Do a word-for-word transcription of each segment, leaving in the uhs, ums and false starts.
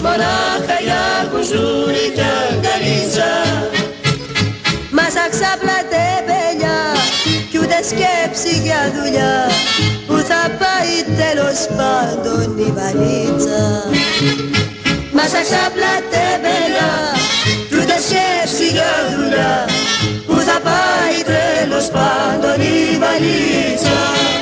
μονάχα για κουζούρι κι αγκαλίτσα. Μας αξάπλα τεμπελιά κι ούτε σκέψη για δουλειά, που θα πάει τέλος πάντων η βαλίτσα. Μας αξάπλα τεμπελιά κι ούτε σκέψη για δουλειά, που θα πάει τέλος πάντων η βαλίτσα.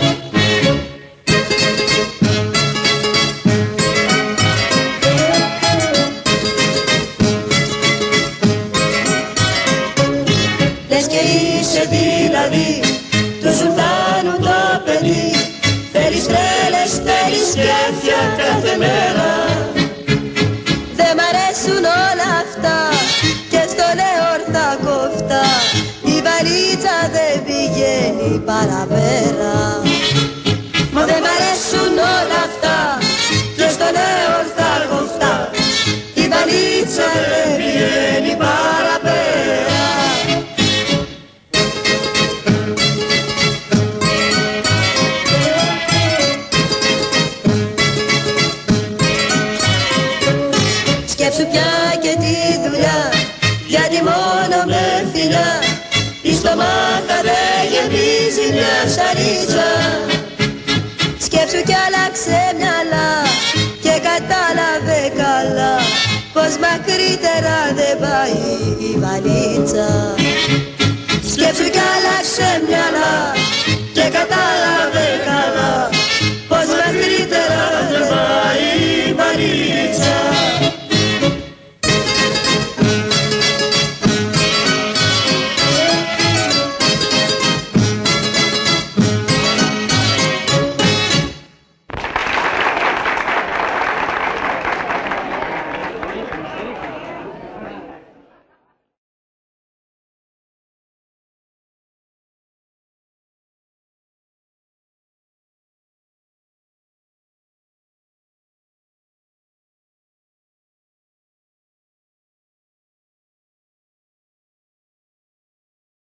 Λες και είσαι δηλαδή του Σουλτάνου το παιδί, θέλεις τρέλες, θέλεις κέφια κάθε μέρα. Δε μ' αρέσουν όλα αυτά και στο λέω ορθά κοφτά, η βαλίτσα δεν πηγαίνει παραπέρα. Μα δεν μ' αρέσουν όλα αυτά και στο λέω ορθά κοφτά, η βαλίτσα δεν πηγαίνει παραπέρα. Σκέψου πια και τη δουλειά, γιατί μόνο με φιλιά η στομάχα δεν γεμίζει μια σαρίτσα. Σκέψου κι άλλαξε μυαλά και κατάλαβε καλά, πως μακρύτερα δεν πάει η βαλίτσα. Σκέψου κι άλλαξε μυαλά και κατάλαβε